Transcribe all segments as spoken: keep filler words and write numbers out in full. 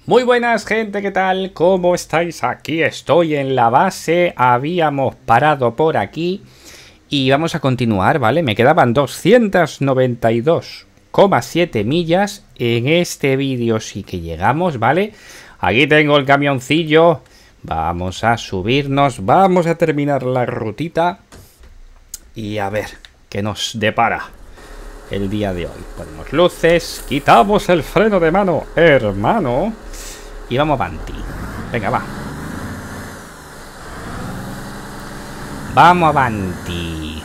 Muy buenas, gente, ¿qué tal? ¿Cómo estáis? Aquí estoy en la base. Habíamos parado por aquí y vamos a continuar, ¿vale? Me quedaban doscientas noventa y dos coma siete millas. En este vídeo sí que llegamos, ¿vale? Aquí tengo el camioncillo. Vamos a subirnos, vamos a terminar la rutita y a ver qué nos depara el día de hoy. Ponemos luces, quitamos el freno de mano, hermano, y vamos avanti. Venga, va. Vamos avanti.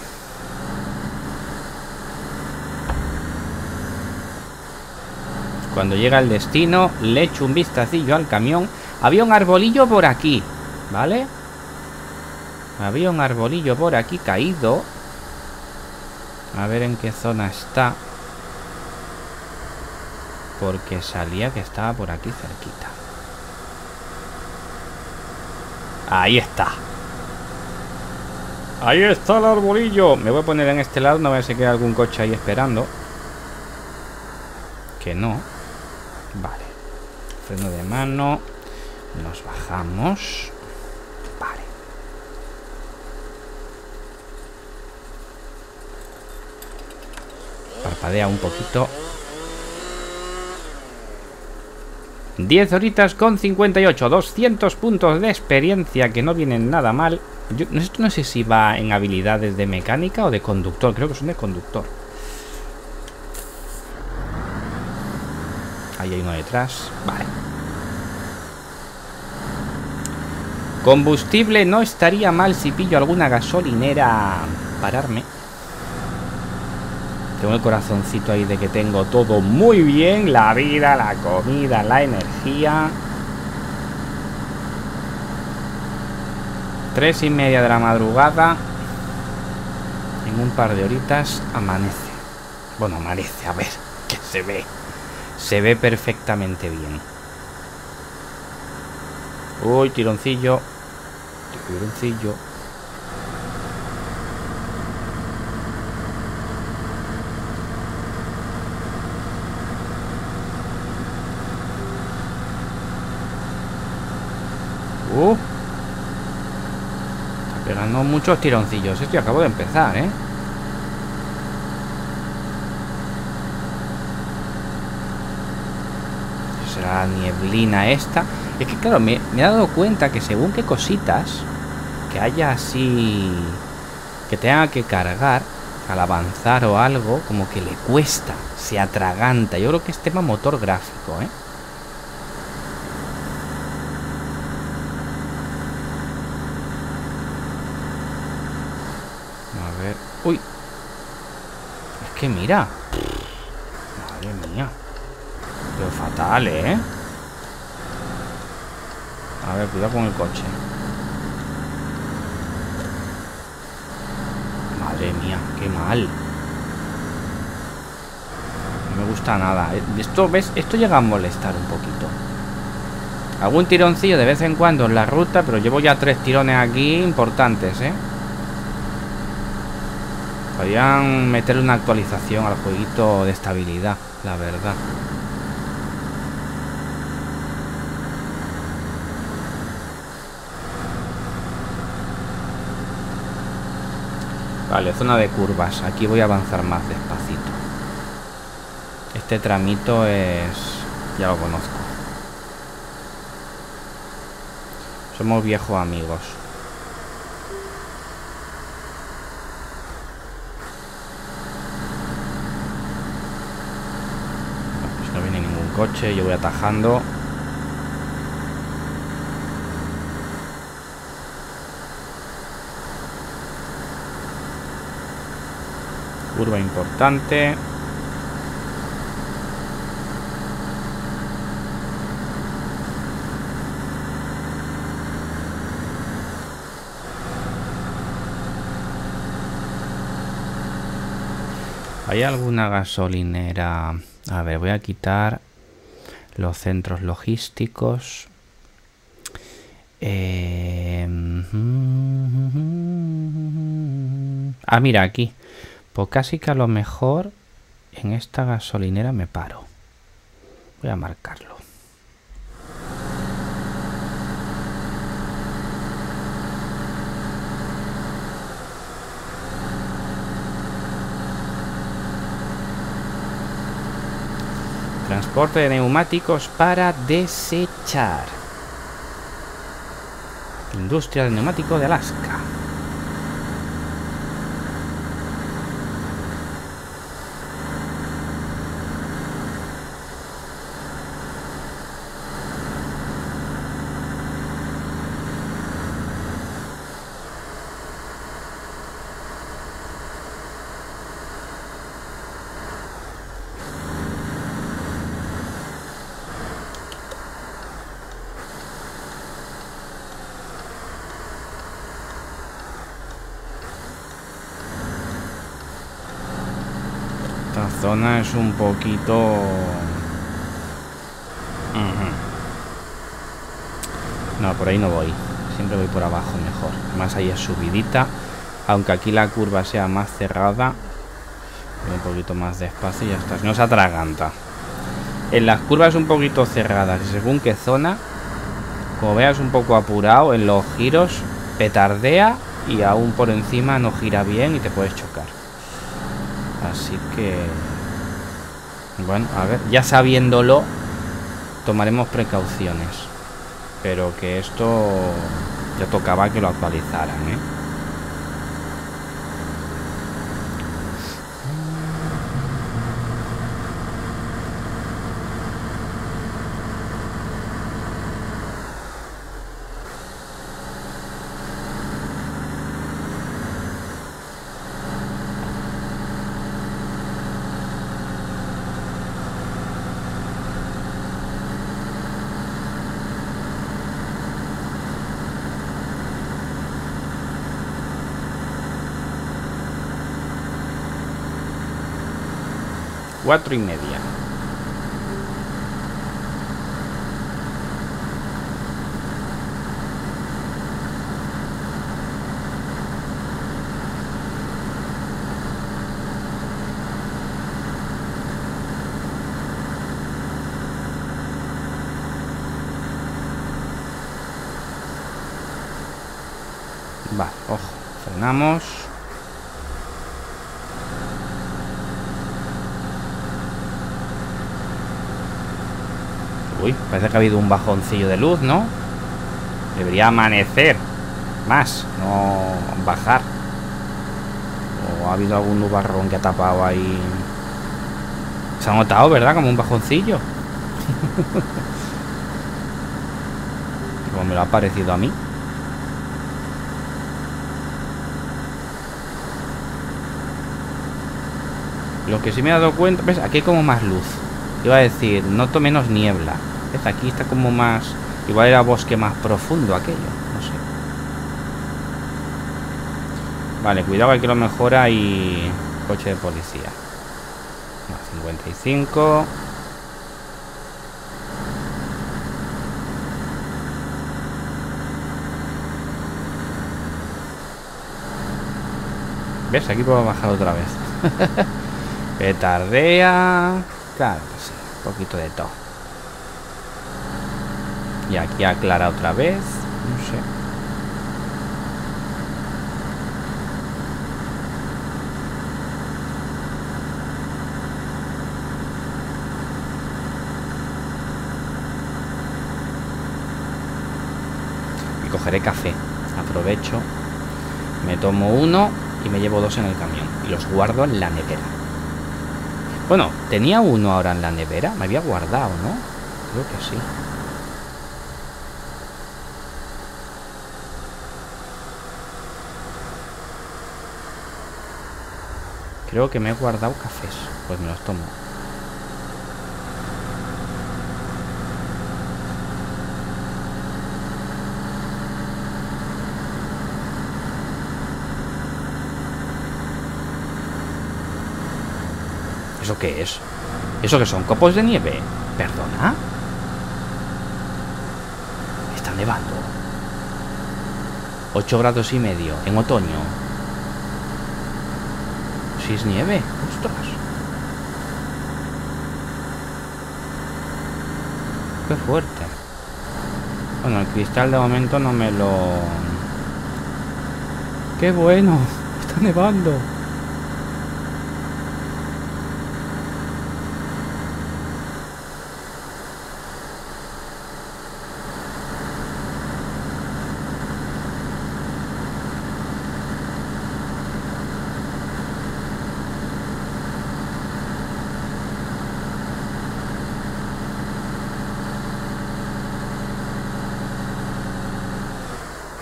Cuando llega al destino, le echo un vistacillo al camión. Había un arbolillo por aquí, ¿vale? Había un arbolillo por aquí caído. A ver en qué zona está. Porque salía que estaba por aquí cerquita. Ahí está. Ahí está el arbolillo. Me voy a poner en este lado. No vaya a ser que haya algún coche ahí esperando. Que no. Vale. Freno de mano. Nos bajamos. Vale. Parpadea un poquito. diez horitas con cincuenta y ocho. doscientos puntos de experiencia, que no vienen nada mal. Yo esto no sé si va en habilidades de mecánica o de conductor. Creo que son de conductor. Ahí hay uno detrás. Vale. Combustible no estaría mal si pillo alguna gasolinera. Pararme. Tengo el corazoncito ahí de que tengo todo muy bien. La vida, la comida, la energía. Tres y media de la madrugada. En un par de horitas amanece. Bueno, amanece, a ver, que se ve. Se ve perfectamente bien. Uy, tironcillo. Tironcillo. Uh. Está pegando muchos tironcillos. Esto acabo de empezar, ¿eh? Será la nieblina esta. Es que claro, me, me he dado cuenta que según qué cositas que haya así, que tenga que cargar al avanzar o algo, como que le cuesta, se atraganta. Yo creo que es tema motor gráfico, ¿eh? A ver. Uy. Es que mira. Madre mía. Pero fatal, ¿eh? A ver, cuidado con el coche. Madre mía, qué mal. No me gusta nada. Esto, ¿ves? Esto llega a molestar un poquito. Algún tironcillo de vez en cuando en la ruta, pero llevo ya tres tirones aquí importantes, ¿eh? Podrían meterle una actualización al jueguito de estabilidad, la verdad. Vale, zona de curvas. Aquí voy a avanzar más despacito. Este tramito es... ya lo conozco. Somos viejos amigos. Pues no viene ningún coche. Yo voy atajando. Curva importante. ¿Hay alguna gasolinera? A ver, voy a quitar los centros logísticos. Eh... Ah, mira, aquí. Pues casi que a lo mejor en esta gasolinera me paro. Voy a marcarlo. Transporte de neumáticos para desechar. Industria del neumático de Alaska. Esta zona es un poquito... Uh-huh. No, por ahí no voy. Siempre voy por abajo mejor. Además ahí es subidita. Aunque aquí la curva sea más cerrada, voy un poquito más despacio y ya está. No se atraganta. En las curvas un poquito cerradas y según qué zona, como veas un poco apurado, en los giros petardea y aún por encima no gira bien y te puedes chocar. Así que... Bueno, a ver, ya sabiéndolo, tomaremos precauciones. Pero que esto ya tocaba que lo actualizaran, ¿eh? Cuatro y media. Vale, ojo, frenamos. Uy, parece que ha habido un bajoncillo de luz, ¿no? Debería amanecer más, no bajar. O ha habido algún nubarrón que ha tapado ahí. Se ha notado, ¿verdad? Como un bajoncillo. Como me lo ha parecido a mí. Lo que sí me he dado cuenta, ¿ves? Aquí hay como más luz. Iba a decir, noto menos niebla. ¿Ves? Aquí está como más... Igual era bosque más profundo aquello. No sé. Vale, cuidado, aquí a lo mejor hay coche de policía. No, cincuenta y cinco. ¿Ves? Aquí puedo bajar otra vez. Petardea. Claro, sí, un poquito de todo. Y aquí aclara otra vez. No sé. Y cogeré café. Aprovecho. Me tomo uno y me llevo dos en el camión. Y los guardo en la nevera. Bueno, tenía uno ahora en la nevera. Me había guardado, ¿no? Creo que sí. Creo que me he guardado cafés. Pues me los tomo. ¿Eso qué es? ¿Eso qué son? ¿Copos de nieve? ¿Perdona? Está nevando. ocho grados y medio en otoño. Si es nieve. Ostras. Qué fuerte. Bueno, el cristal de momento no me lo... ¡Qué bueno! Está nevando.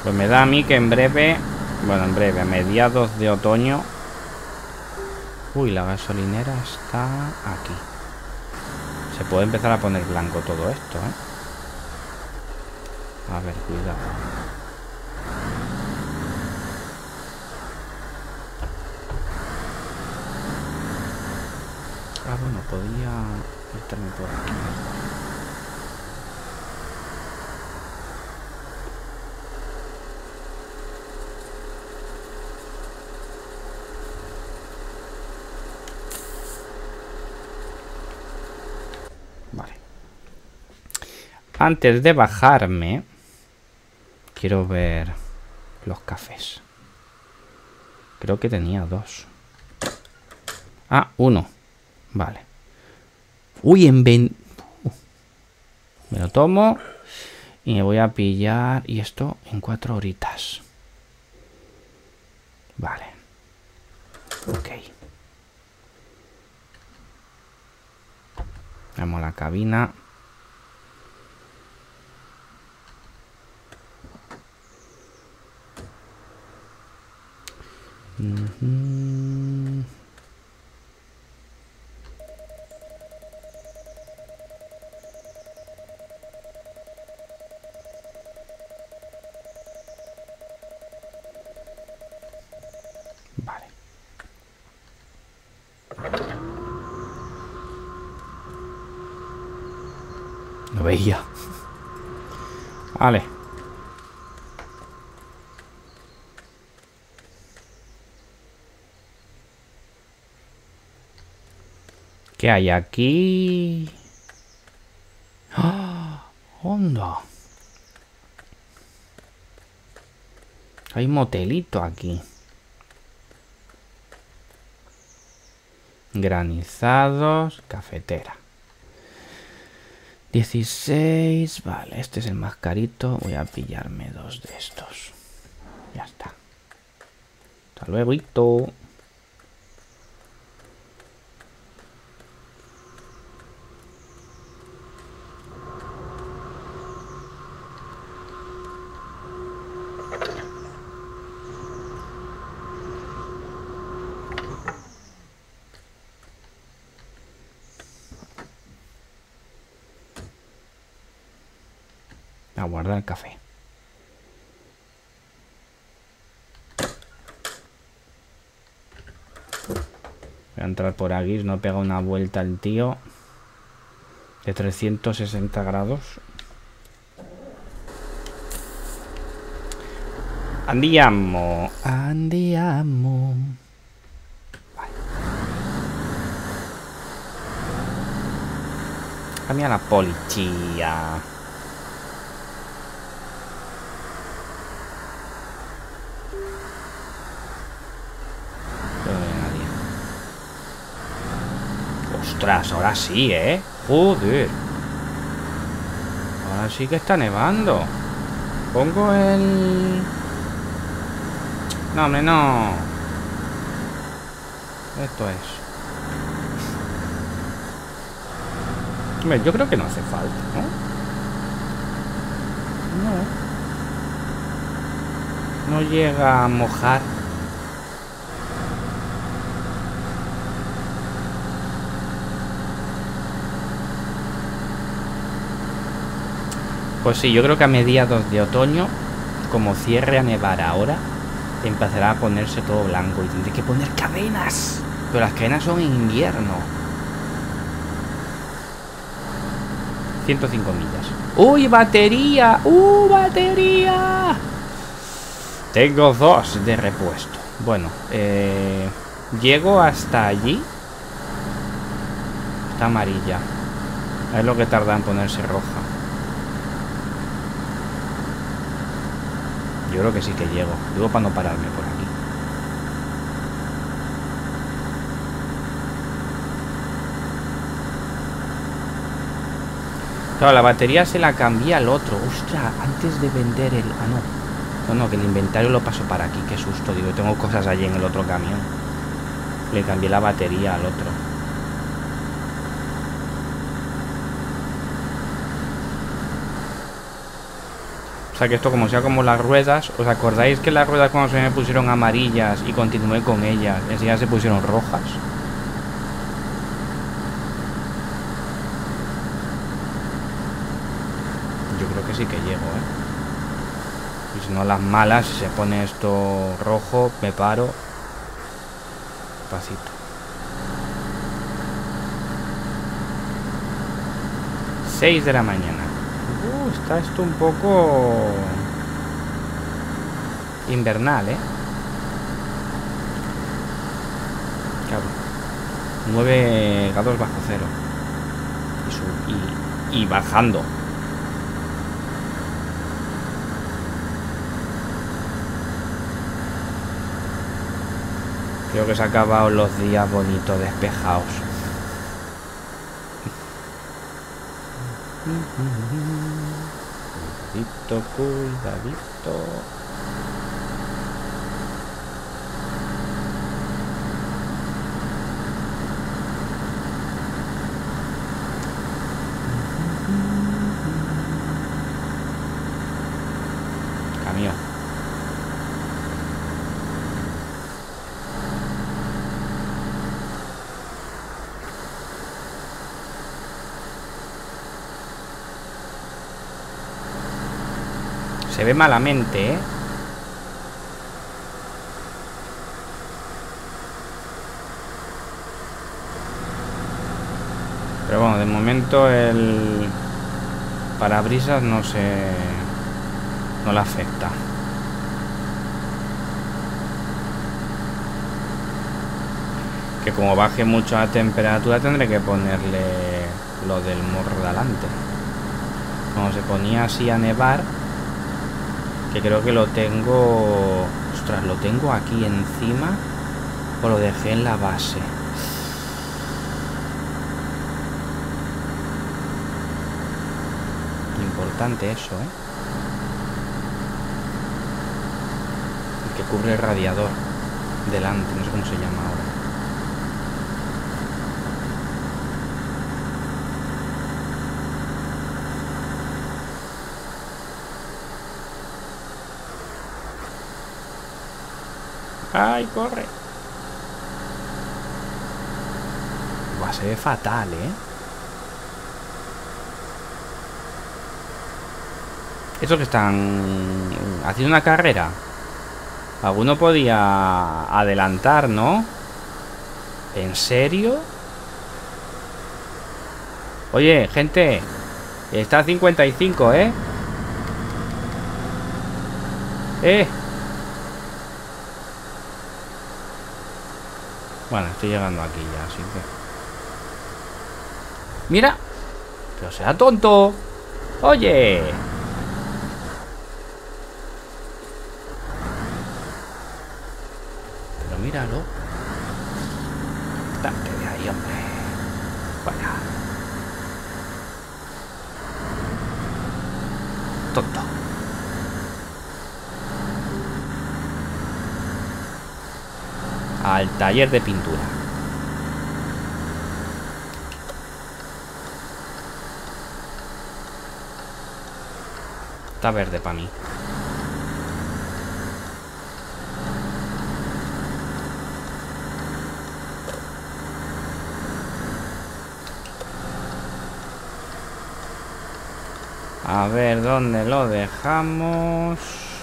Pues me da a mí que en breve, bueno, en breve, a mediados de otoño. Uy, la gasolinera está aquí. Se puede empezar a poner blanco todo esto, ¿eh? A ver, cuidado. Ah, bueno, podía meterme por aquí. Vale. Antes de bajarme, quiero ver los cafés. Creo que tenía dos. Ah, uno. Vale. Uy, en veinte... Uh, me lo tomo y me voy a pillar. Y esto en cuatro horitas. Vale. Ok. Vamos a la cabina. Uh-huh. Vale. Lo veía. Vale. ¿Qué hay aquí? ¡Ah! ¡Hondo! Hay un motelito aquí. Granizados, cafetera. dieciséis, vale, este es el más carito. Voy a pillarme dos de estos. Ya está. Hasta luego. A guardar el café. Voy a entrar por aquí. No pega una vuelta el tío de trescientos sesenta grados. Andiamo. Andiamo. Vale. Cambia la policía. Ostras, ahora sí, ¿eh? Joder. Ahora sí que está nevando. Pongo el... No, hombre, no. Esto es... Hombre, yo creo que no hace falta, ¿no? No. No llega a mojar. Pues sí, yo creo que a mediados de otoño, como cierre a nevar ahora, empezará a ponerse todo blanco y tendré que poner cadenas. Pero las cadenas son en invierno. ciento cinco millas. ¡Uy, batería! ¡Uh, batería! Tengo dos de repuesto. Bueno, eh, llego hasta allí. Está amarilla. Es lo que tarda en ponerse roja. Yo creo que sí que llego. Digo para no pararme por aquí. Claro, la batería se la cambié al otro. Ostras, antes de vender el... Ah, no. No, no, que el inventario lo paso para aquí. Qué susto. Digo, tengo cosas allí en el otro camión. Le cambié la batería al otro. O sea que esto como sea como las ruedas. ¿Os acordáis que las ruedas cuando se me pusieron amarillas y continué con ellas, enseguida se pusieron rojas? Yo creo que sí que llego, ¿eh? Y si no, las malas, si se pone esto rojo, me paro. Pasito. seis de la mañana. Uh, está esto un poco invernal, ¿eh? Claro. nueve grados bajo cero. Y, sub, y, y bajando. Creo que se han acabado los días bonitos, despejados. Cuidadito, cuidadito. Camión. Se ve malamente, ¿eh? Pero bueno, de momento el parabrisas no se... no le afecta. Que como baje mucho la temperatura tendré que ponerle lo del morro de adelante. Cuando se ponía así a nevar, que creo que lo tengo... Ostras, lo tengo aquí encima o lo dejé en la base. Importante eso, ¿eh? El que cubre el radiador delante, no sé cómo se llama ahora. ¡Ay, corre! Va a ser fatal, ¿eh? Eso que están haciendo una carrera. Alguno podía adelantar, ¿no? ¿En serio? Oye, gente, está a cincuenta y cinco, ¿eh? Eh. Bueno, estoy llegando aquí ya, así que... ¡Mira! ¡Pero sea tonto! ¡Oye! Pero míralo. Date de ahí, hombre. Vaya. Tonto. Al taller de pintura. Está verde para mí. A ver, ¿dónde lo dejamos?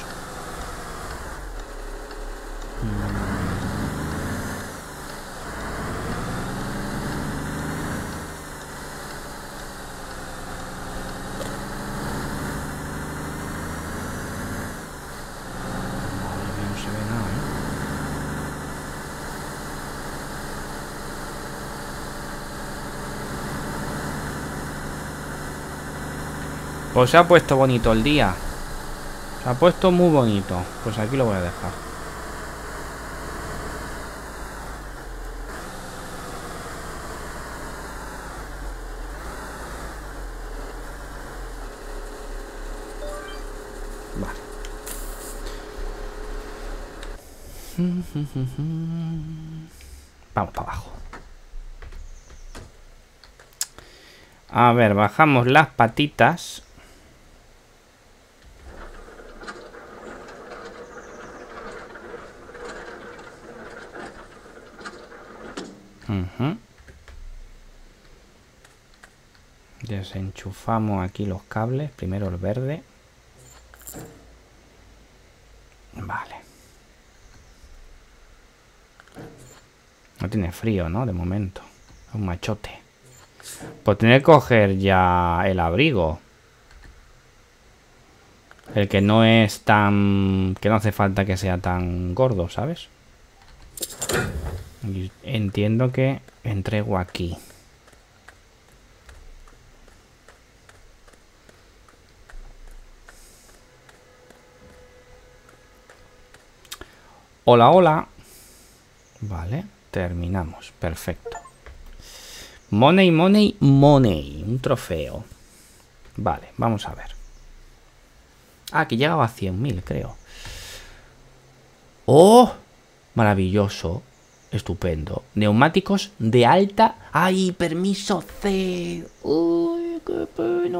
Pues se ha puesto bonito el día. Se ha puesto muy bonito. Pues aquí lo voy a dejar. Vale. Vamos para abajo. A ver, bajamos las patitas. Uh-huh. Desenchufamos aquí los cables. Primero el verde. Vale. No tiene frío, ¿no? De momento. Es un machote. Pues tener que coger ya el abrigo. El que no es tan... que no hace falta que sea tan gordo, ¿sabes? Y entiendo que entrego aquí. Hola, hola. Vale, terminamos. Perfecto. Money, money, money. Un trofeo. Vale, vamos a ver. Ah, que llegaba a cien mil, creo. ¡Oh! Maravilloso. Estupendo. Neumáticos de alta... ¡Ay, permiso C! ¡Uy, qué pena!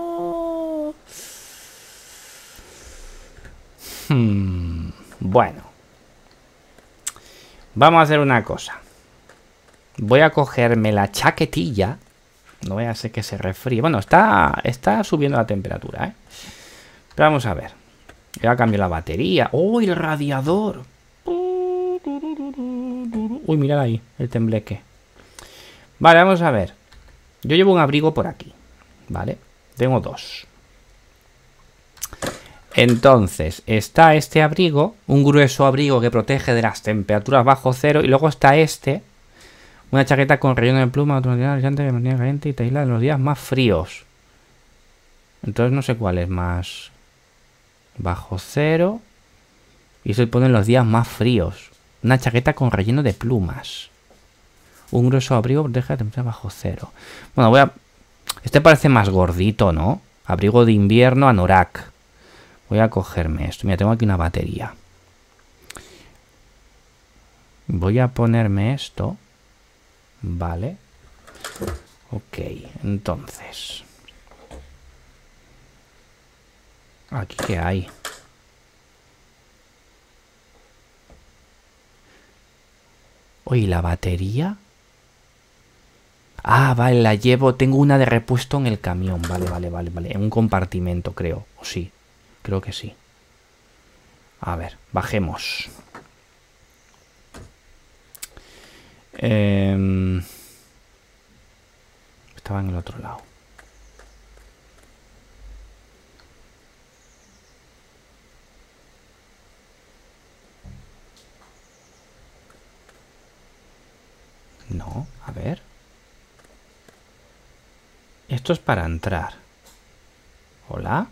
Hmm, bueno. Vamos a hacer una cosa. Voy a cogerme la chaquetilla. No voy a hacer que se refríe. Bueno, está, está subiendo la temperatura, ¿eh? Pero vamos a ver. Voy a cambiar la batería. ¡Oh, el radiador! Uy, mirad ahí, el tembleque. Vale, vamos a ver. Yo llevo un abrigo por aquí. Vale, tengo dos. Entonces, está este abrigo, un grueso abrigo que protege de las temperaturas bajo cero. Y luego está este, una chaqueta con relleno de pluma, automática que mantiene caliente y te aísla en los días más fríos. Entonces no sé cuál es más bajo cero. Y se pone en los días más fríos. Una chaqueta con relleno de plumas. Un grueso abrigo protege de temperatura bajo cero. Bueno, voy a... Este parece más gordito, ¿no? Abrigo de invierno anorak. Voy a cogerme esto. Mira, tengo aquí una batería. Voy a ponerme esto. Vale. Ok, entonces. ¿Aquí qué hay? Oye, ¿la batería? Ah, vale, la llevo. Tengo una de repuesto en el camión. Vale, vale, vale, vale. En un compartimento, creo. O sí. Creo que sí. A ver, bajemos. Eh... Estaba en el otro lado. No, a ver. Esto es para entrar. ¿Hola?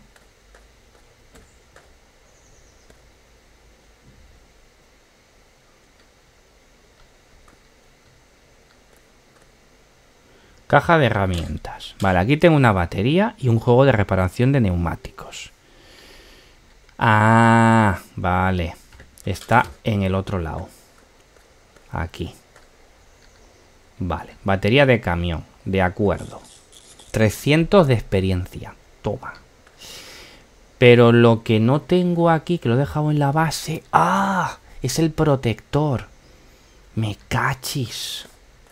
Caja de herramientas. Vale, aquí tengo una batería y un juego de reparación de neumáticos. Ah, vale. Está en el otro lado. Aquí. Vale, batería de camión. De acuerdo. trescientos de experiencia. Toma. Pero lo que no tengo aquí, que lo he dejado en la base... ¡Ah! Es el protector. Me cachis.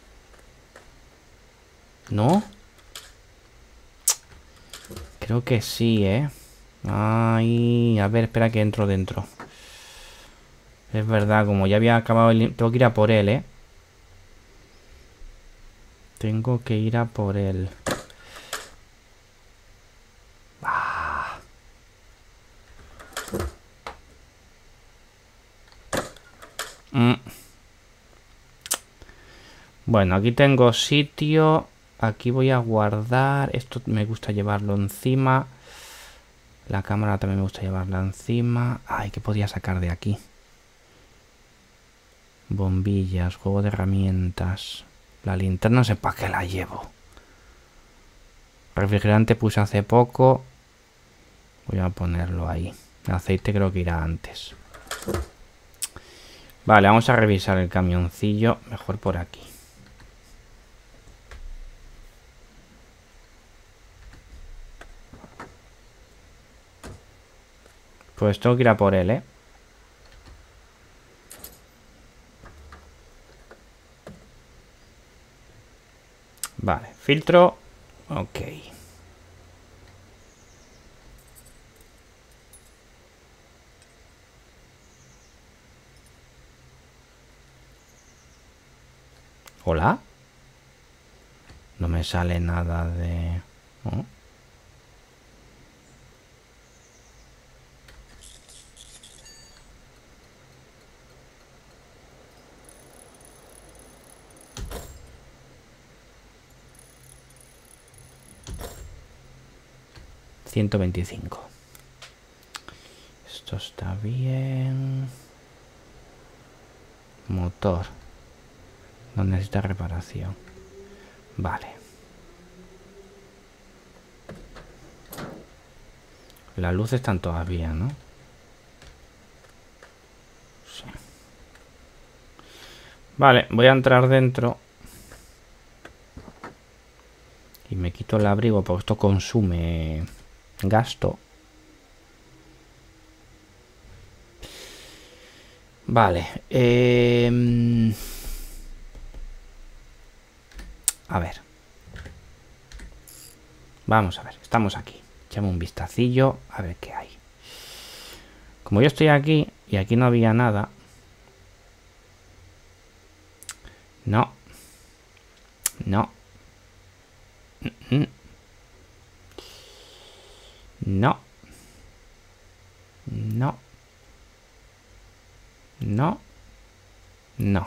¿No? Creo que sí, ¿eh? Ay, a ver, espera que entro dentro. Es verdad, como ya había acabado el... Tengo que ir a por él, ¿eh? Tengo que ir a por él. Ah. Mm. Bueno, aquí tengo sitio. Aquí voy a guardar. Esto me gusta llevarlo encima. La cámara también me gusta llevarla encima. Ay, ¿qué podía sacar de aquí? Bombillas, juego de herramientas. La linterna no sé para qué la llevo. Refrigerante puse hace poco. Voy a ponerlo ahí. El aceite creo que irá antes. Vale, vamos a revisar el camioncillo. Mejor por aquí. Pues tengo que ir a por él, ¿eh? Filtro. Ok. ¿Hola? No me sale nada de... ¿Oh? ciento veinticinco. Esto está bien. Motor. No necesita reparación. Vale. Las luces están todavía, ¿no? Sí. Vale, voy a entrar dentro. Y me quito el abrigo porque esto consume gasto. Vale. Eh... A ver. Vamos a ver. Estamos aquí. Echamos un vistacillo a ver qué hay. Como yo estoy aquí y aquí no había nada. No. No. No. No. No. No.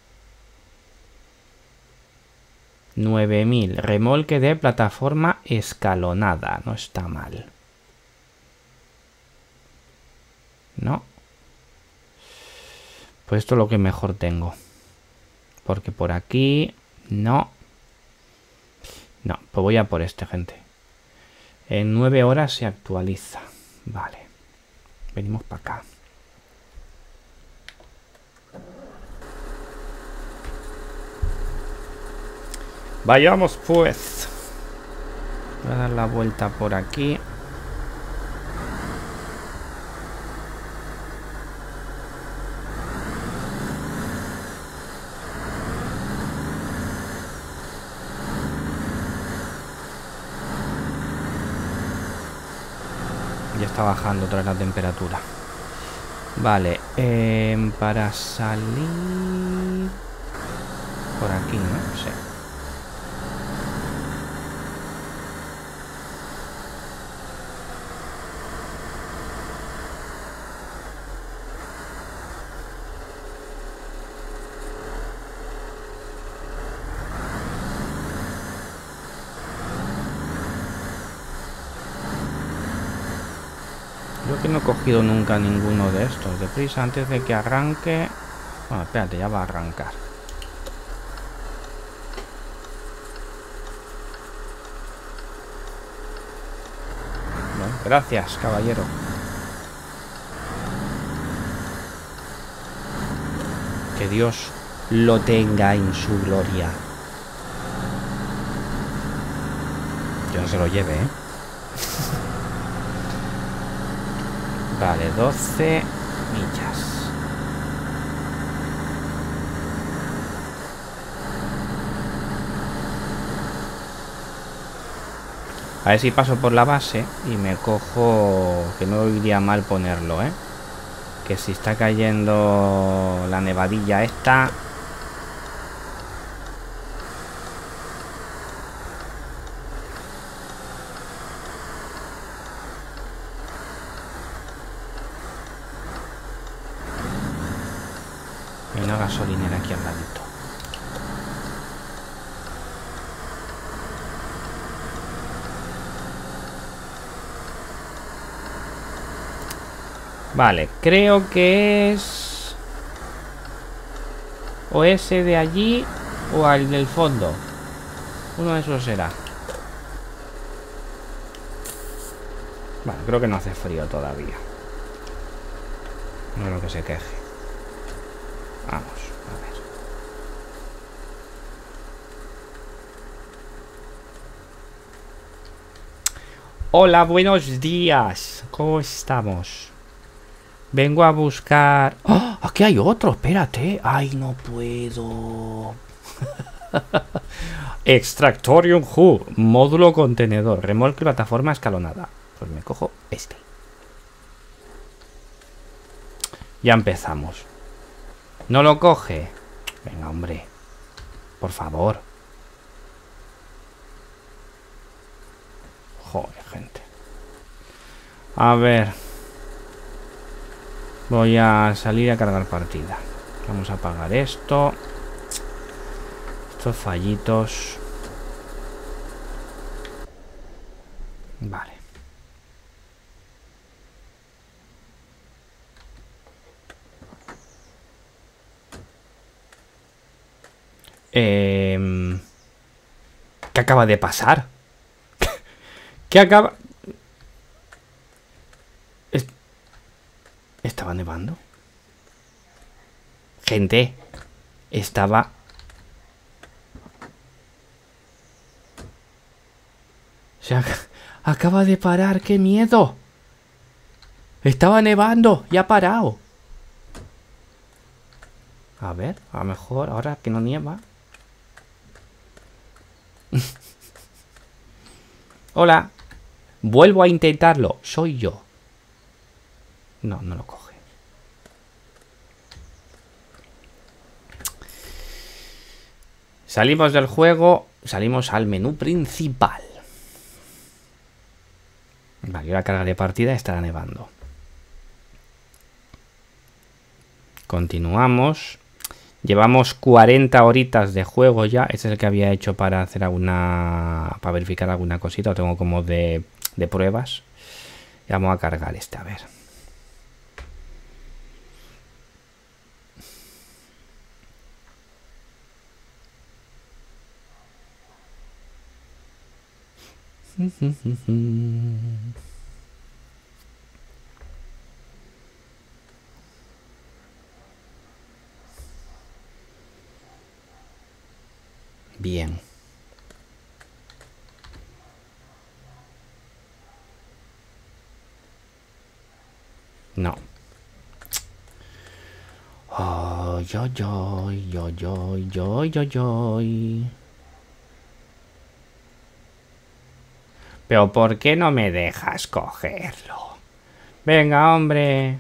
nueve mil. Remolque de plataforma escalonada. No está mal. No. Pues esto es lo que mejor tengo. Porque por aquí... No. No, pues voy a por este, gente. En nueve horas se actualiza. Vale. Venimos para acá. Vayamos pues. Voy a dar la vuelta por aquí. Ya está bajando otra vez la temperatura. Vale, eh, para salir por aquí, ¿no? Sí. Creo que no he cogido nunca ninguno de estos. Deprisa, antes de que arranque... Bueno, espérate, ya va a arrancar. Bueno, gracias, caballero. Que Dios lo tenga en su gloria. Que no se lo lleve, ¿eh? Vale, doce millas. A ver si paso por la base y me cojo... Que no iría mal ponerlo, ¿eh? Que si está cayendo la nevadilla esta... Hay una gasolinera aquí al ladito. Vale, creo que es... O ese de allí o al del fondo. Uno de esos será. Bueno, creo que no hace frío todavía. No creo que se queje. Vamos, a ver. Hola, buenos días. ¿Cómo estamos? Vengo a buscar... ¡Oh! Aquí hay otro, espérate. Ay, no puedo. Extractorium Hub, módulo contenedor, remolque plataforma escalonada. Pues me cojo este. Ya empezamos. ¿No lo coge? Venga, hombre. Por favor. Joder, gente. A ver. Voy a salir a cargar partida. Vamos a apagar esto. Estos fallitos. Vale. Eh, ¿Qué acaba de pasar? ¿Qué acaba? Est- ¿Estaba nevando? Gente, estaba... Se ac- acaba de parar, qué miedo. Estaba nevando y ha parado. A ver, a lo mejor ahora que no nieva. Hola. Vuelvo a intentarlo. Soy yo. No, no lo coge. Salimos del juego. Salimos al menú principal. Vale, la carga de partida estará nevando. Continuamos. Llevamos cuarenta horitas de juego ya. Este es el que había hecho para hacer alguna... Para verificar alguna cosita. Lo tengo como de, de pruebas. Y vamos a cargar este, a ver. Bien. No. Oh, yo, yo, yo, yo, yo, yo, yo. Pero ¿por qué no me dejas cogerlo? Venga, hombre.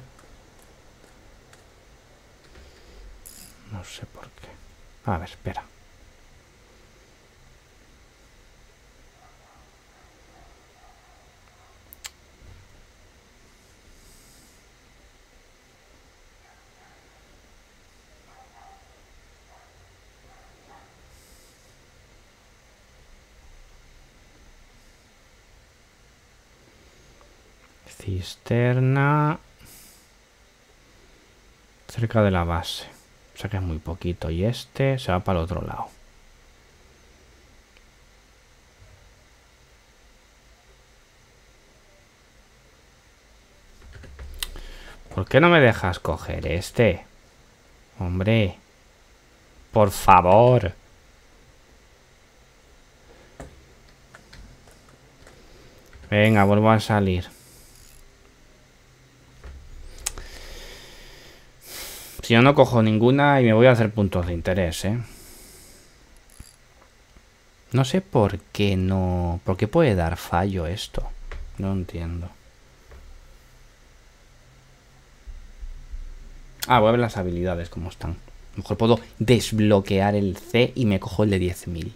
No sé por qué. A ver, espera. Cisterna. Cerca de la base. O sea que es muy poquito. Y este se va para el otro lado. ¿Por qué no me dejas coger este? Hombre. Por favor. Venga, vuelvo a salir. Si yo no cojo ninguna y me voy a hacer puntos de interés, ¿eh? No sé por qué no... ¿Por qué puede dar fallo esto? No entiendo. Ah, voy a ver las habilidades cómo están. A lo mejor puedo desbloquear el C y me cojo el de diez mil.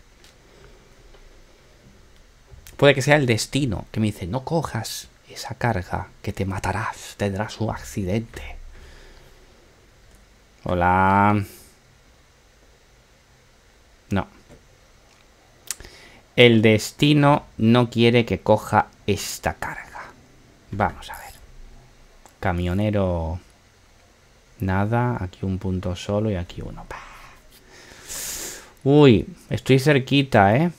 Puede que sea el destino que me dice, no cojas esa carga que te matarás, tendrás un accidente. Hola. No. El destino no quiere que coja esta carga. Vamos a ver. Camionero. Nada. Aquí un punto solo y aquí uno. Uy, estoy cerquita, ¿eh?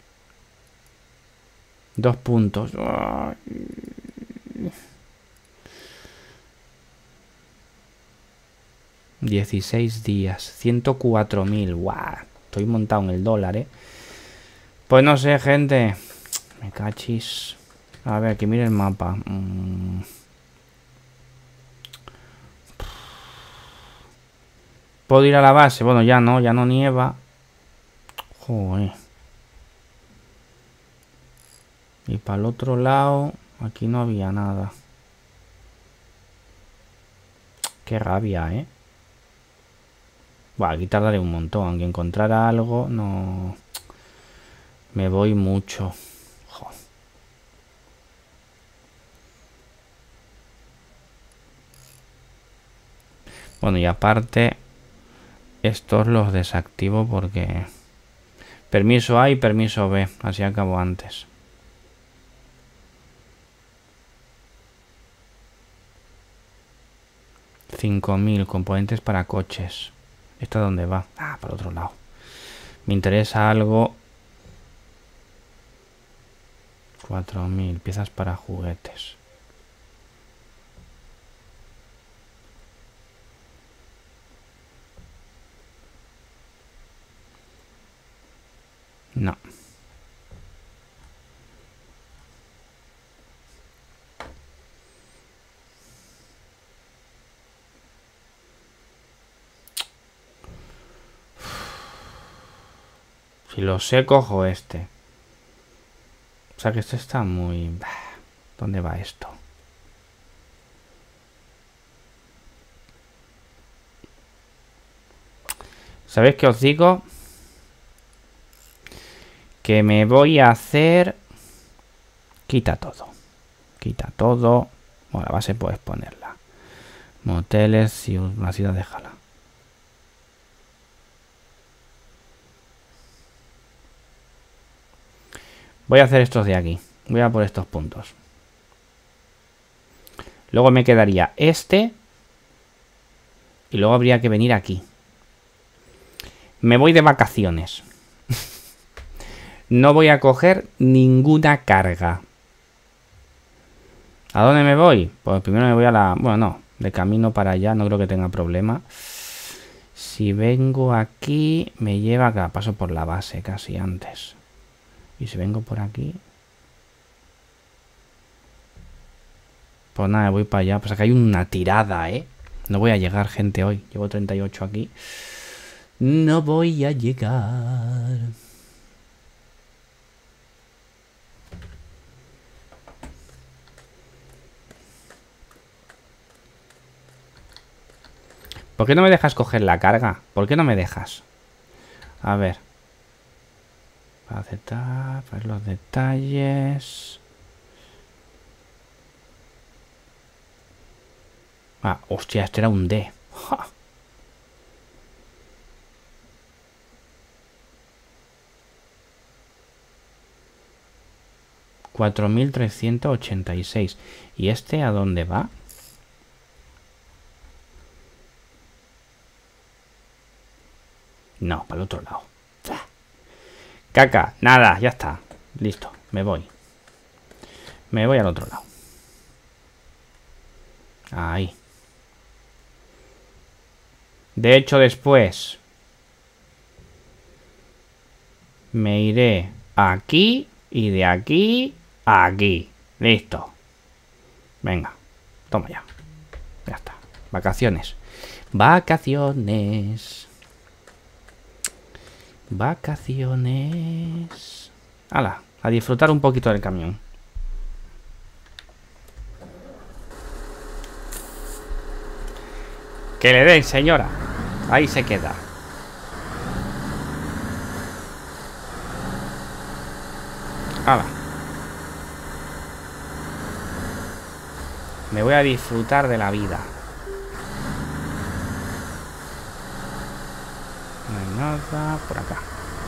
Dos puntos. dieciséis días. ciento cuatro mil. Guau. Estoy montado en el dólar, ¿eh? Pues no sé, gente. Me cachis. A ver, que mire el mapa. Mm. ¿Puedo ir a la base? Bueno, ya no, ya no nieva. Joder. Y para el otro lado, aquí no había nada. Qué rabia, ¿eh? Buah, aquí tardaré un montón. Aunque encontrara algo, no... Me voy mucho. Joder. Bueno, y aparte, estos los desactivo porque... Permiso A y permiso B. Así acabo antes. cinco mil componentes para coches. ¿Esto a dónde va? Ah, para otro lado. Me interesa algo. cuatro mil piezas para juguetes. No. Si lo sé, cojo este. O sea que este está muy... ¿Dónde va esto? ¿Sabéis qué os digo? Que me voy a hacer... Quita todo. Quita todo. Bueno, la base puedes ponerla. Moteles y una ciudad, déjala. Voy a hacer estos de aquí. Voy a por estos puntos. Luego me quedaría este. Y luego habría que venir aquí. Me voy de vacaciones. No voy a coger ninguna carga. ¿A dónde me voy? Pues primero me voy a la... Bueno, no. De camino para allá no creo que tenga problema. Si vengo aquí, me lleva acá. Paso por la base casi antes. Y si vengo por aquí... Pues nada, voy para allá. Pues acá hay una tirada, ¿eh? No voy a llegar, gente, hoy. Llevo treinta y ocho aquí. No voy a llegar. ¿Por qué no me dejas coger la carga? ¿Por qué no me dejas? A ver. Para aceptar, ver los detalles. Ah, hostia, este era un D. ¡Ja! cuatro mil trescientos ochenta y seis. ¿Y este a dónde va? No, para el otro lado. Caca, nada, ya está. Listo, me voy. Me voy al otro lado. Ahí. De hecho, después me iré aquí y de aquí a aquí. Listo. Venga, toma ya. Ya está. Vacaciones. Vacaciones. Vacaciones. Hala, a disfrutar un poquito del camión. Que le den, señora. Ahí se queda. Hala. Me voy a disfrutar de la vida. No hay nada por acá.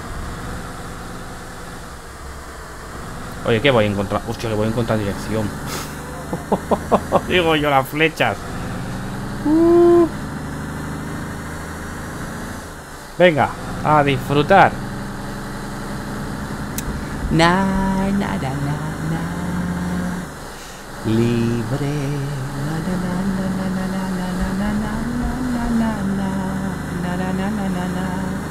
Oye, ¿qué voy a encontrar? Hostia, le voy a encontrar dirección. Digo yo, las flechas. Uh. Venga, a disfrutar. Na, na, na, na, na. Libre. Na, na, na, na, na, na, na, na, na, na, na, na, na, na.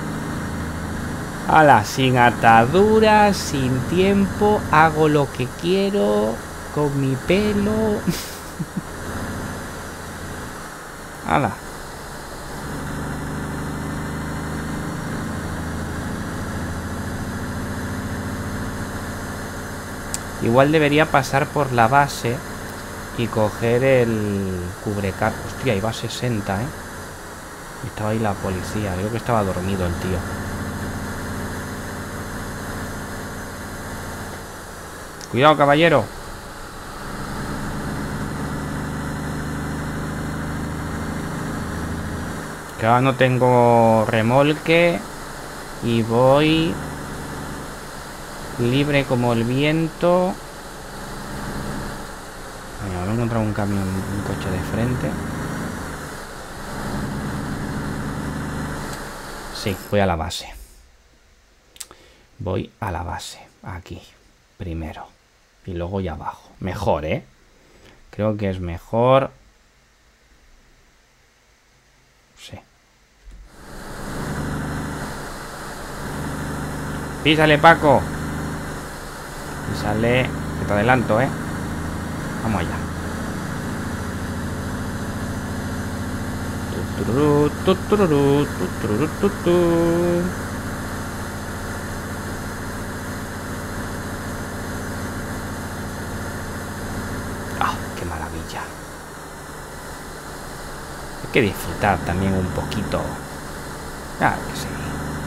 Ala, sin ataduras, sin tiempo, hago lo que quiero con mi pelo. Ala. Igual debería pasar por la base y coger el cubrecar. Hostia, iba a sesenta, ¿eh? Estaba ahí la policía. Creo que estaba dormido el tío. Cuidado, caballero. Que ahora no tengo remolque. Y voy libre como el viento. Venga, voy a encontrar un camión, un coche de frente. Sí, voy a la base. Voy a la base. Aquí. Primero. Y luego ya abajo. Mejor, ¿eh? Creo que es mejor. Sí. Písale, Paco. Písale. Que te adelanto, ¿eh? Vamos allá. Tuturú, tuturú, tuturú, tuturú. ¡Ah, qué maravilla! Hay que disfrutar también un poquito. Claro que sí.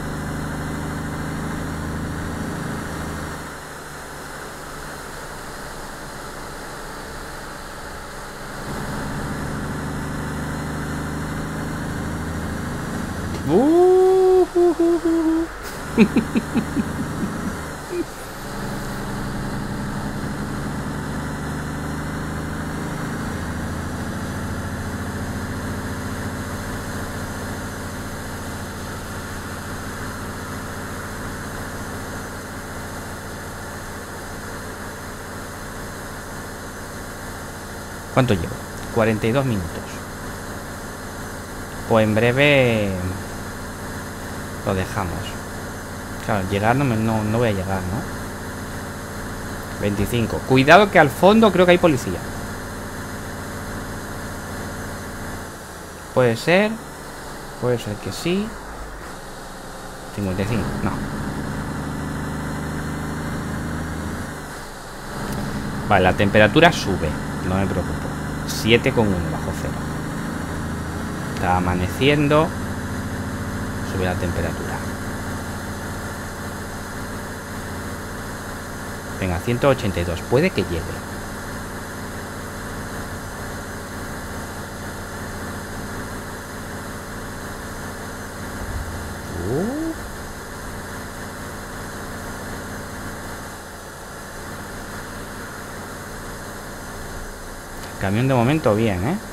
Uh, uh, uh, uh. ¿Cuánto llevo? cuarenta y dos minutos. Pues en breve lo dejamos. Claro, llegar no, me, no, no voy a llegar, ¿no? veinticinco. Cuidado que al fondo creo que hay policía. Puede ser. Puede ser que sí. cincuenta y cinco. No. Vale, la temperatura sube. No me preocupo. siete coma uno bajo cero. Está amaneciendo. Sube la temperatura. Venga, ciento ochenta y dos. Puede que llegue. Uh. Camión de momento bien, ¿eh?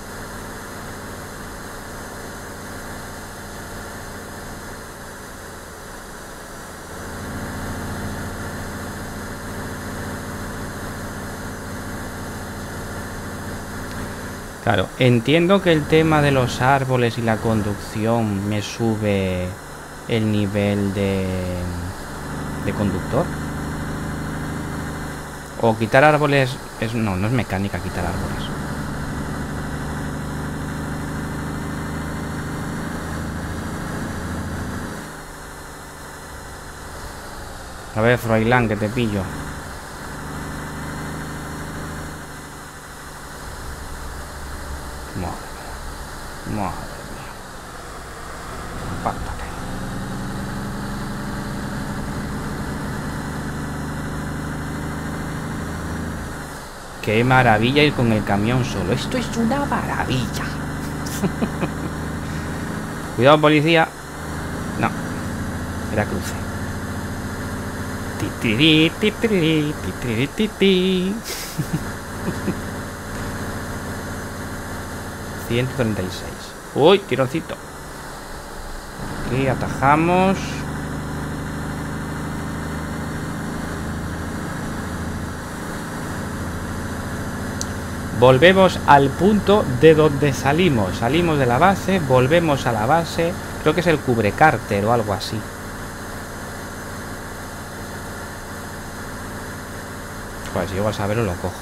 Claro, entiendo que el tema de los árboles y la conducción me sube el nivel de, de conductor. O quitar árboles es, no, no es mecánica quitar árboles. A ver, Froilán, que te pillo. Madre mía. Madre mía. Pártate. Qué maravilla ir con el camión solo. Esto es una maravilla. Cuidado, policía. No. Era cruce. Titiri, titiri, titiri, titiri. ciento treinta y seis. Uy, tironcito. Aquí atajamos. Volvemos al punto de donde salimos. Salimos de la base, volvemos a la base. Creo que es el cubrecárter o algo así. Pues si llego a saberlo, lo cojo.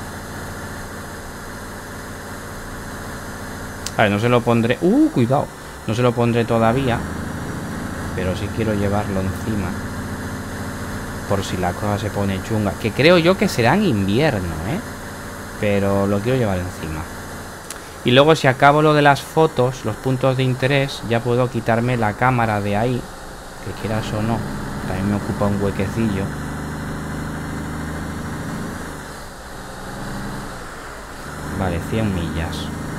A ver, no se lo pondré. Uh, cuidado. No se lo pondré todavía. Pero sí quiero llevarlo encima. por si la cosa se pone chunga. Que creo yo que será en invierno, ¿eh? Pero lo quiero llevar encima. Y luego si acabo lo de las fotos, los puntos de interés, ya puedo quitarme la cámara de ahí. Que quieras o no, también me ocupa un huequecillo. Vale, cien millas.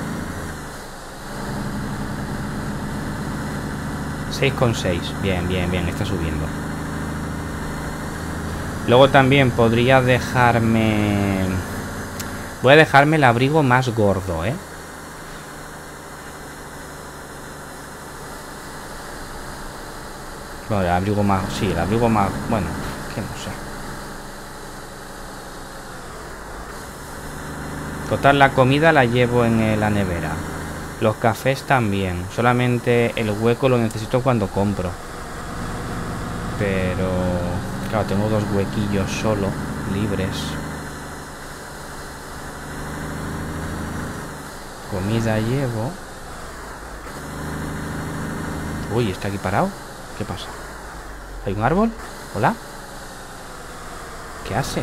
seis coma seis. Bien, bien, bien, está subiendo. Luego también podría dejarme... Voy a dejarme el abrigo más gordo, ¿eh? Bueno, el abrigo más... Sí, el abrigo más... Bueno, que no sé. Total, la comida la llevo en la nevera. Los cafés también. Solamente el hueco lo necesito cuando compro. Pero... Claro, tengo dos huequillos solo, libres. Comida llevo. Uy, ¿está aquí parado? ¿Qué pasa? ¿Hay un árbol? ¿Hola? ¿Qué hace?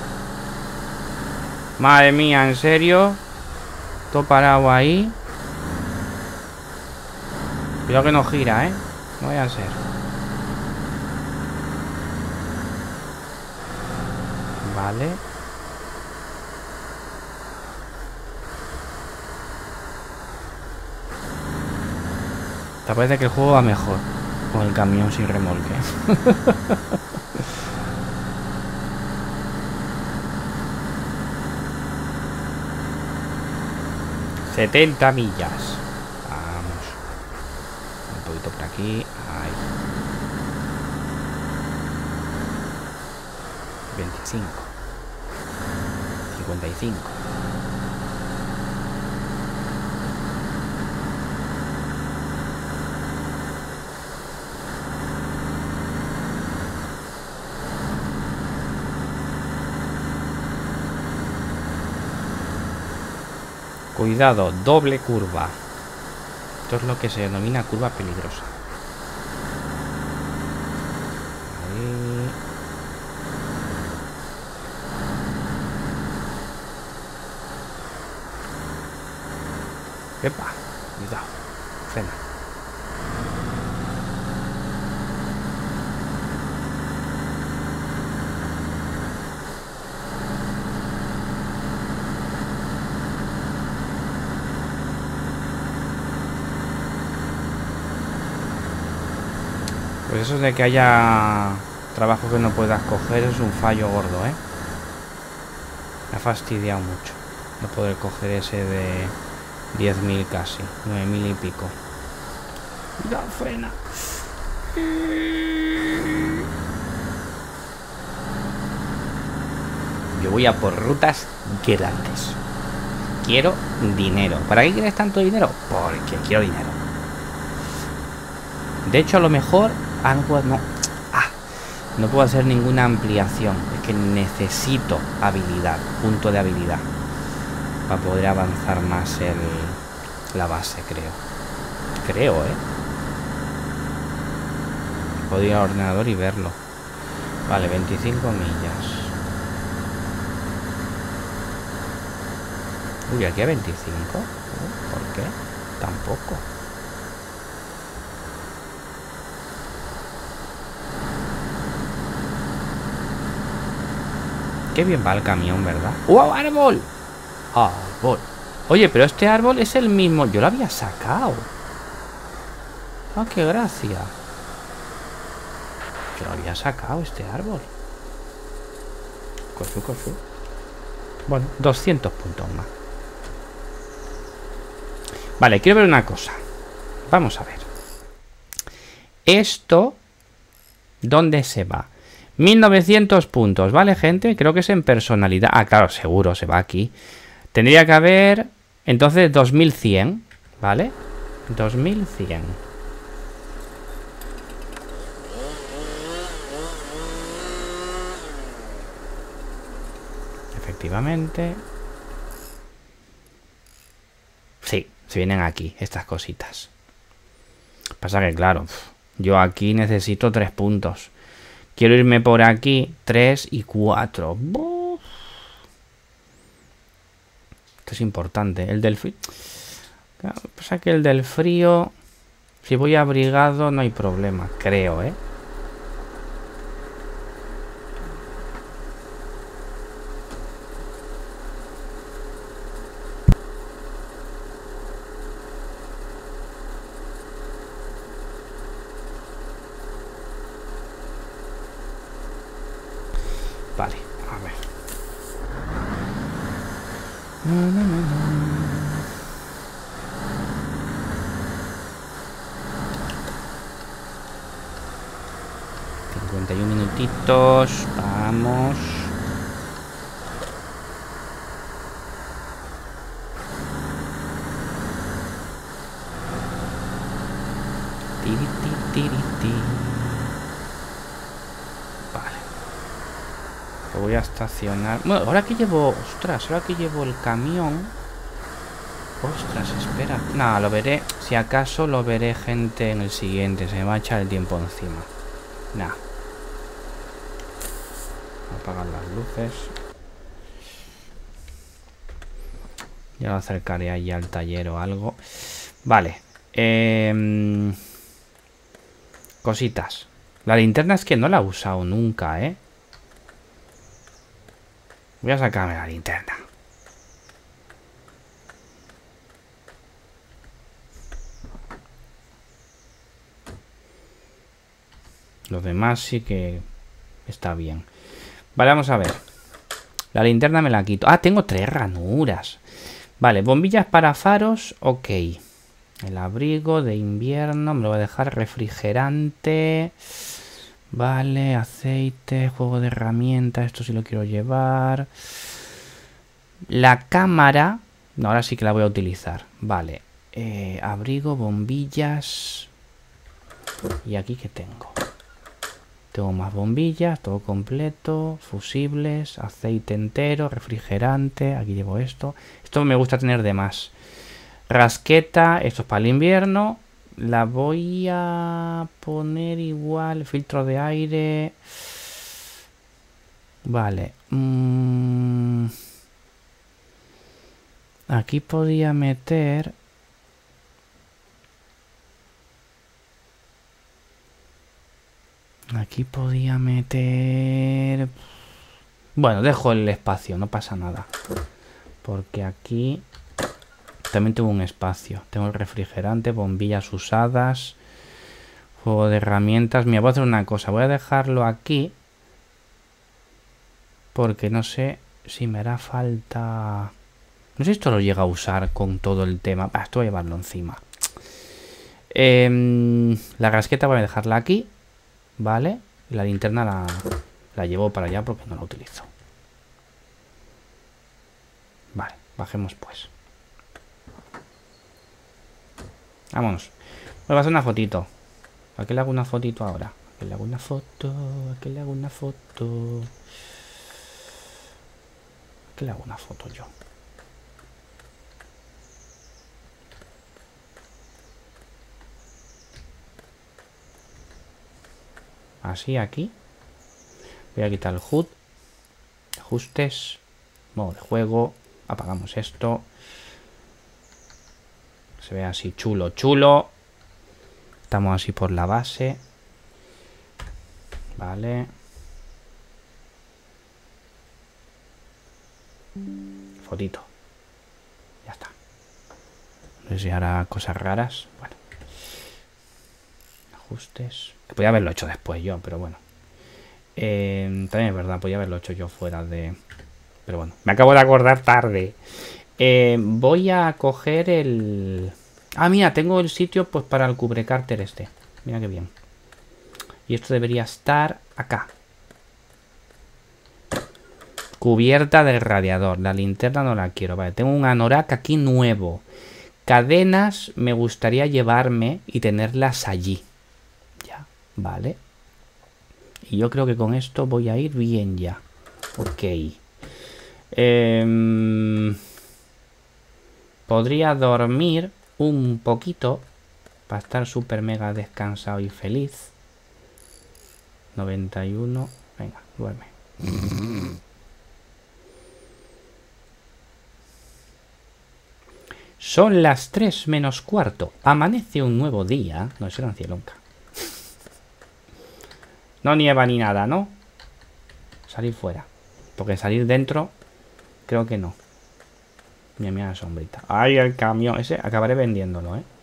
Madre mía, ¿en serio? Todo parado ahí. Cuidado que no gira, ¿eh? No voy a ser. Vale. Te parece que el juego va mejor con el camión sin remolque. setenta millas. Vamos. Un poquito por aquí. Ahí. veinticinco. cincuenta y cinco. Cuidado, doble curva. Esto es lo que se denomina curva peligrosa. Ahí. Epa, cuidado. Frena. Pues eso de que haya trabajo que no puedas coger es un fallo gordo, ¿eh? Me ha fastidiado mucho no poder coger ese de diez mil casi, nueve mil y pico. Cuidado, frena. Yo voy a por rutas grandes. Quiero dinero. ¿Para qué quieres tanto dinero? Porque quiero dinero. De hecho, a lo mejor... Ah, no puedo... No, ah, no puedo hacer ninguna ampliación. Es que necesito habilidad. Punto de habilidad. Para poder avanzar más el, la base, creo. Creo, ¿eh? Puedo ir al ordenador y verlo. Vale, veinticinco millas. Uy, aquí a veinticinco. ¿Por qué? Tampoco. Qué bien va el camión, ¿verdad? ¡Oh, árbol! Árbol. Oye, pero este árbol es el mismo. Yo lo había sacado. Ah, qué gracia. Yo lo había sacado este árbol. Cosu, cosu. Bueno, doscientos puntos más. Vale, quiero ver una cosa. Vamos a ver. Esto, ¿dónde se va? mil novecientos puntos, ¿vale, gente? Creo que es en personalidad. Ah, claro, seguro, se va aquí. Tendría que haber, entonces, dos mil cien, ¿vale? dos mil cien. Efectivamente. Sí, se vienen aquí, estas cositas. Pasa que, claro, yo aquí necesito tres puntos. Quiero irme por aquí. tres y cuatro. Esto es importante. El del frío. Claro, pasa que el del frío... Si voy abrigado no hay problema, creo, ¿eh? Vale, a ver. No, no, no, no. cincuenta y un minutitos. Vamos. Tiri, tiri, tiri, tiri. Vale. Lo voy a estacionar. Bueno, ahora que llevo... Ostras, ahora que llevo el camión... Ostras, espera. Nada, lo veré. Si acaso lo veré, gente, en el siguiente. Se me va a echar el tiempo encima. Nada. Apagar las luces. Ya lo acercaré ahí al taller o algo. Vale. Eh... Cositas. La linterna es que no la he usado nunca, ¿eh? Voy a sacarme la linterna. Los demás sí que está bien. Vale, vamos a ver. La linterna me la quito. Ah, tengo tres ranuras. Vale, bombillas para faros. Ok. El abrigo de invierno. Me lo voy a dejar. Refrigerante. Vale, aceite. Juego de herramientas. Esto sí lo quiero llevar. La cámara. No, ahora sí que la voy a utilizar. Vale. Eh, abrigo, bombillas. ¿Y aquí qué tengo? Tengo más bombillas, todo completo, fusibles, aceite entero, refrigerante. Aquí llevo esto. Esto me gusta tener de más. Rasqueta, esto es para el invierno. La voy a poner igual, filtro de aire. Vale. Mm. Aquí podía meter... Aquí podía meter... Bueno, dejo el espacio, no pasa nada. Porque aquí también tengo un espacio. Tengo el refrigerante, bombillas usadas, juego de herramientas. Mira, voy a hacer una cosa. Voy a dejarlo aquí. Porque no sé si me hará falta... No sé si esto lo llega a usar con todo el tema. Ah, esto voy a llevarlo encima. Eh, la rasqueta voy a dejarla aquí. Vale, la linterna la, la llevo para allá porque no la utilizo. Vale, bajemos pues. Vámonos. Voy a hacer una fotito. ¿A qué le hago una fotito ahora? ¿A qué le hago una foto? ¿A qué le hago una foto? ¿A qué le hago una foto yo? Así aquí. Voy a quitar el H U D. Ajustes. Modo de juego. Apagamos esto. Se ve así chulo, chulo. Estamos así por la base. Vale. Fotito. Ya está. No sé si hará cosas raras. Bueno. Ajustes. Que podía haberlo hecho después yo, pero bueno. Eh, también es verdad, podía haberlo hecho yo fuera de... Pero bueno, me acabo de acordar tarde. Eh, voy a coger el... Ah, mira, tengo el sitio pues para el cubrecárter este. Mira qué bien. Y esto debería estar acá. Cubierta del radiador. La linterna no la quiero. Vale, tengo un anorak aquí nuevo. Cadenas me gustaría llevarme y tenerlas allí. Ya, vale. Y yo creo que con esto voy a ir bien ya. Ok. Eh, podría dormir un poquito para estar súper mega descansado y feliz. noventa y uno. Venga, duerme. Son las tres menos cuarto. Amanece un nuevo día. No, eso era un cielonca. No nieva ni nada, ¿no? Salir fuera. Porque salir dentro, creo que no. Mira, mira la sombrita. ¡Ay, el camión! Ese acabaré vendiéndolo, ¿eh?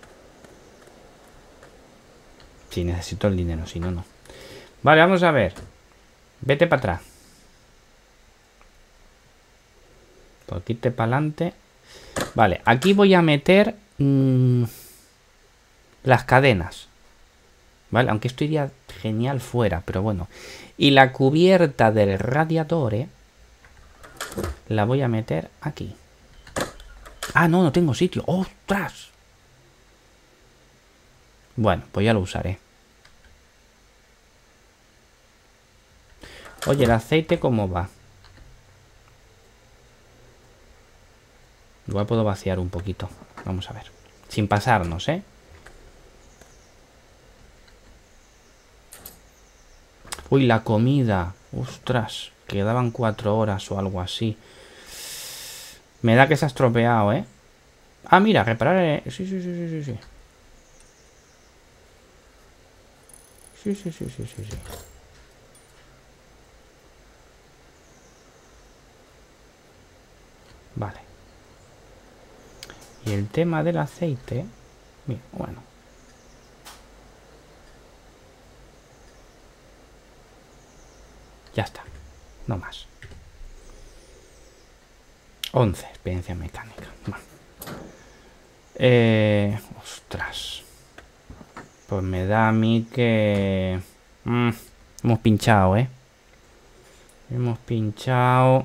Sí, necesito el dinero, si no, no. Vale, vamos a ver. Vete para atrás. Por aquí te para adelante. Vale, aquí voy a meter mmm, las cadenas. Vale, aunque esto iría genial fuera, pero bueno. Y la cubierta del radiador, ¿eh? La voy a meter aquí. Ah, no, no tengo sitio. ¡Ostras! Bueno, pues ya lo usaré. Oye, el aceite, ¿cómo va? Igual puedo vaciar un poquito. Vamos a ver. Sin pasarnos, ¿eh? Uy, la comida. Ostras, quedaban cuatro horas o algo así. Me da que se ha estropeado, ¿eh? Ah, mira, reparar... Eh. Sí, sí, sí, sí, sí, sí. Sí, sí, sí, sí, sí, sí. Vale. Y el tema del aceite... Mira, bueno. Ya está. No más. once, experiencia mecánica. Bueno. Eh, ostras. Pues me da a mí que... Mm, hemos pinchado, ¿eh? Hemos pinchado...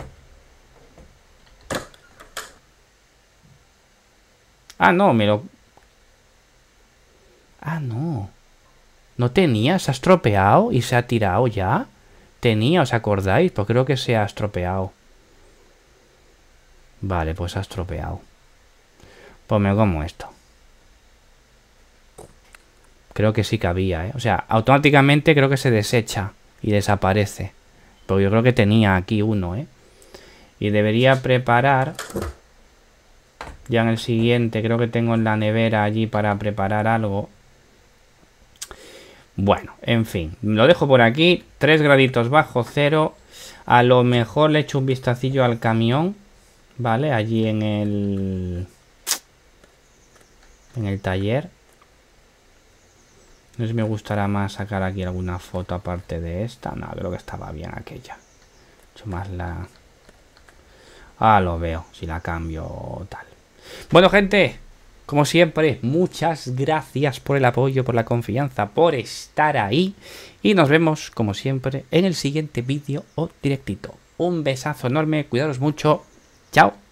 Ah, no, me lo... Ah, no. ¿No tenía? ¿Se ha estropeado y se ha tirado ya? Tenía, ¿os acordáis? Pues creo que se ha estropeado. Vale, pues se ha estropeado. Pues me como esto. Creo que sí que había, ¿eh? O sea, automáticamente creo que se desecha y desaparece. Porque yo creo que tenía aquí uno, ¿eh? Y debería preparar... Ya en el siguiente, creo que tengo en la nevera allí para preparar algo. Bueno, en fin, lo dejo por aquí. tres graditos bajo cero. A lo mejor le echo un vistacillo al camión. Vale, allí en el... En el taller. No sé si me gustará más sacar aquí alguna foto aparte de esta. No, creo que estaba bien aquella. Mucho más la... Ah, lo veo. Si la cambio tal. Bueno, gente, como siempre, muchas gracias por el apoyo, por la confianza, por estar ahí. Y nos vemos, como siempre, en el siguiente vídeo o directito. Un besazo enorme, cuidaros mucho. Chao.